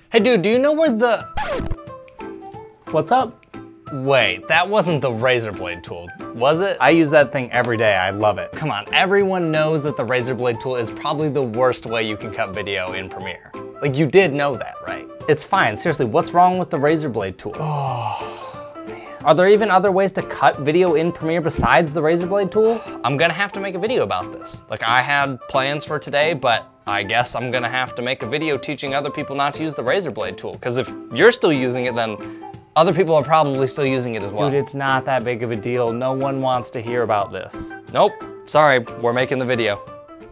Hey dude, do you know where the... What's up? Wait, that wasn't the razor blade tool, was it? I use that thing every day, I love it. Come on, everyone knows that the razor blade tool is probably the worst way you can cut video in Premiere. Like, you did know that, right? It's fine, seriously, what's wrong with the razor blade tool? Oh, man. Are there even other ways to cut video in Premiere besides the razor blade tool? I'm gonna have to make a video about this. Like, I had plans for today, but I guess I'm gonna have to make a video teaching other people not to use the razor blade tool, because if you're still using it, then other people are probably still using it as well. Dude, it's not that big of a deal. No one wants to hear about this. Nope, sorry, we're making the video.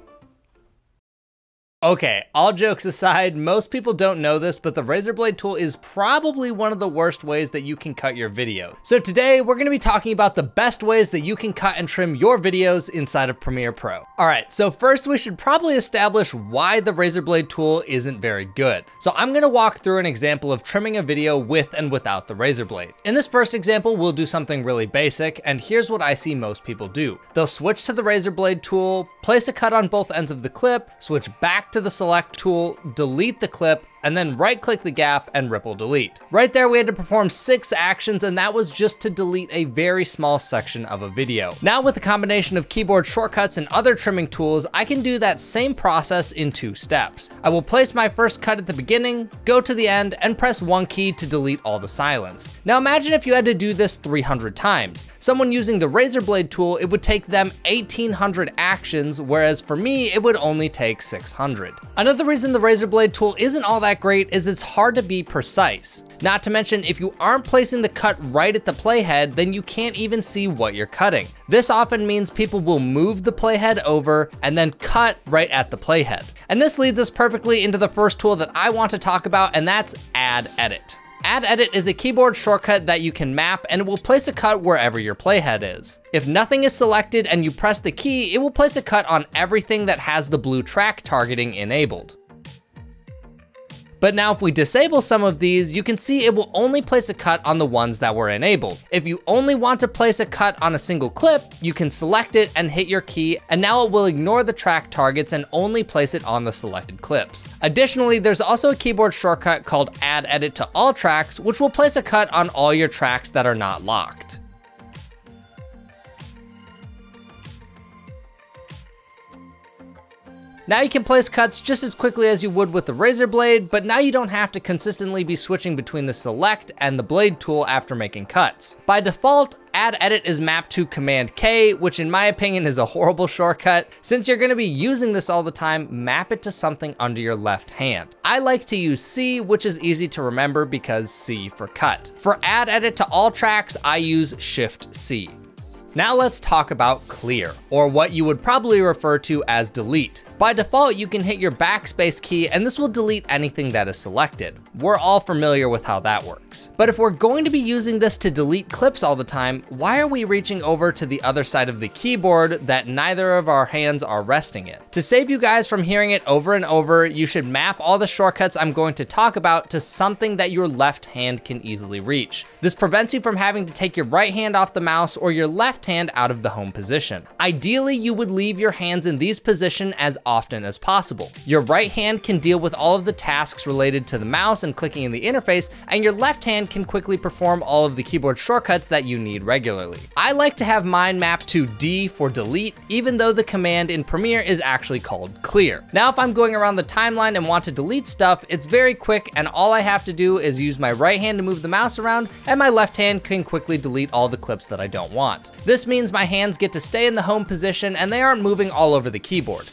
Okay, all jokes aside, most people don't know this, but the razor blade tool is probably one of the worst ways that you can cut your video. So today, we're gonna be talking about the best ways that you can cut and trim your videos inside of Premiere Pro. All right, so first we should probably establish why the razor blade tool isn't very good. So I'm gonna walk through an example of trimming a video with and without the razor blade. In this first example, we'll do something really basic, and here's what I see most people do. They'll switch to the razor blade tool, place a cut on both ends of the clip, switch back to the select tool, delete the clip, and then right-click the gap and ripple delete. Right there, we had to perform 6 actions, and that was just to delete a very small section of a video. Now with the combination of keyboard shortcuts and other trimming tools, I can do that same process in 2 steps. I will place my first cut at the beginning, go to the end, and press 1 key to delete all the silence. Now imagine if you had to do this 300 times. Someone using the razor blade tool, it would take them 1,800 actions, whereas for me, it would only take 600. Another reason the razor blade tool isn't all that great is it's hard to be precise. Not to mention, if you aren't placing the cut right at the playhead, then you can't even see what you're cutting. This often means people will move the playhead over and then cut right at the playhead. And this leads us perfectly into the first tool that I want to talk about, and that's Add Edit. Add Edit is a keyboard shortcut that you can map, and it will place a cut wherever your playhead is. If nothing is selected and you press the key, it will place a cut on everything that has the blue track targeting enabled. But now if we disable some of these, you can see it will only place a cut on the ones that were enabled. If you only want to place a cut on a single clip, you can select it and hit your key, and now it will ignore the track targets and only place it on the selected clips. Additionally, there's also a keyboard shortcut called Add Edit to all tracks, which will place a cut on all your tracks that are not locked. Now you can place cuts just as quickly as you would with the razor blade, but now you don't have to consistently be switching between the select and the blade tool after making cuts. By default, Add Edit is mapped to Command K, which in my opinion is a horrible shortcut. Since you're gonna be using this all the time, map it to something under your left hand. I like to use C, which is easy to remember because C for cut. For Add Edit to all tracks, I use Shift C. Now let's talk about clear, or what you would probably refer to as delete. By default, you can hit your backspace key and this will delete anything that is selected. We're all familiar with how that works. But if we're going to be using this to delete clips all the time, why are we reaching over to the other side of the keyboard that neither of our hands are resting in? To save you guys from hearing it over and over, you should map all the shortcuts I'm going to talk about to something that your left hand can easily reach. This prevents you from having to take your right hand off the mouse or your left hand out of the home position. Ideally, you would leave your hands in these positions as often as possible. Your right hand can deal with all of the tasks related to the mouse and clicking in the interface, and your left hand can quickly perform all of the keyboard shortcuts that you need regularly. I like to have mine mapped to D for delete, even though the command in Premiere is actually called clear. Now, if I'm going around the timeline and want to delete stuff, it's very quick, and all I have to do is use my right hand to move the mouse around, and my left hand can quickly delete all the clips that I don't want. This means my hands get to stay in the home position and they aren't moving all over the keyboard.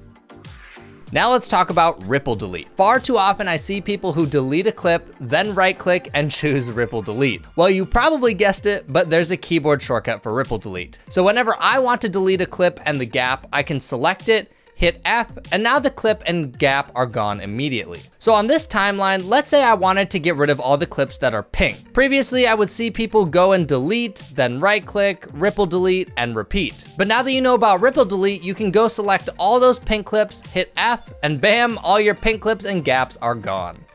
Now let's talk about ripple delete. Far too often I see people who delete a clip, then right click and choose ripple delete. Well, you probably guessed it, but there's a keyboard shortcut for ripple delete. So whenever I want to delete a clip and the gap, I can select it, hit F, and now the clip and gap are gone immediately. So on this timeline, let's say I wanted to get rid of all the clips that are pink. Previously, I would see people go and delete, then right click, ripple delete, and repeat. But now that you know about ripple delete, you can go select all those pink clips, hit F, and bam, all your pink clips and gaps are gone.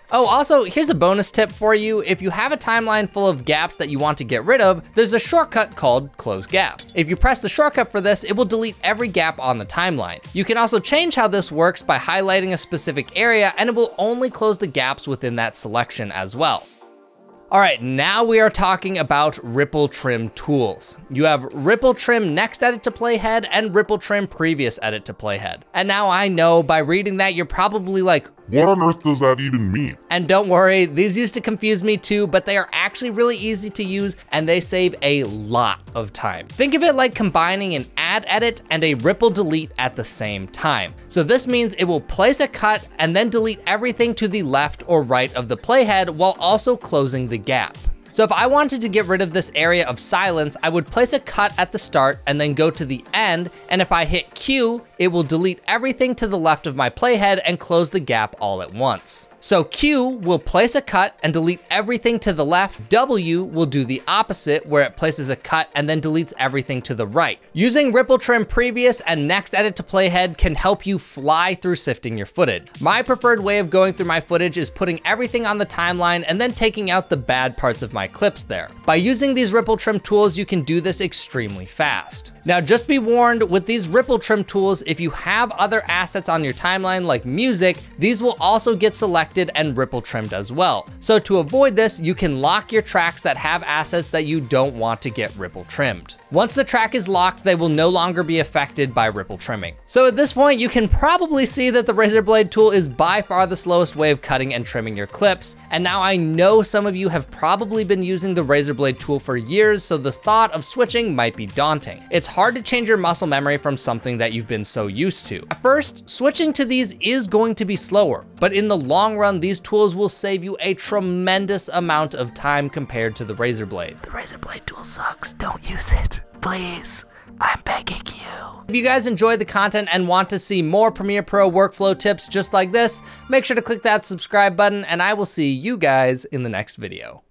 Oh, also, here's a bonus tip for you. If you have a timeline full of gaps that you want to get rid of, there's a shortcut called Close Gap. If you press the shortcut for this, it will delete every gap on the timeline. You can also change how this works by highlighting a specific area, and it will only close the gaps within that selection as well. All right, now we are talking about ripple trim tools. You have ripple trim next edit to playhead and ripple trim previous edit to playhead. And now I know by reading that, you're probably like, what on earth does that even mean? And don't worry, these used to confuse me too, but they are actually really easy to use and they save a lot of time. Think of it like combining an add edit and a ripple delete at the same time. So this means it will place a cut and then delete everything to the left or right of the playhead while also closing the gap. So if I wanted to get rid of this area of silence, I would place a cut at the start and then go to the end. And if I hit Q, it will delete everything to the left of my playhead and close the gap all at once. So Q will place a cut and delete everything to the left. W will do the opposite, where it places a cut and then deletes everything to the right. Using ripple trim previous and next edit to playhead can help you fly through sifting your footage. My preferred way of going through my footage is putting everything on the timeline and then taking out the bad parts of my clips there. By using these ripple trim tools, you can do this extremely fast. Now, just be warned, with these ripple trim tools, if you have other assets on your timeline like music, these will also get selected and ripple trimmed as well. So to avoid this, you can lock your tracks that have assets that you don't want to get ripple trimmed. Once the track is locked, they will no longer be affected by ripple trimming. So at this point, you can probably see that the razor blade tool is by far the slowest way of cutting and trimming your clips. And now I know some of you have probably been using the razor blade tool for years, so the thought of switching might be daunting. It's hard to change your muscle memory from something that you've been so used to. At first, switching to these is going to be slower, but in the long run, these tools will save you a tremendous amount of time compared to the razor blade. The razor blade tool sucks. Don't use it, please. I'm begging you. If you guys enjoyed the content and want to see more Premiere Pro workflow tips just like this, make sure to click that subscribe button, and I will see you guys in the next video.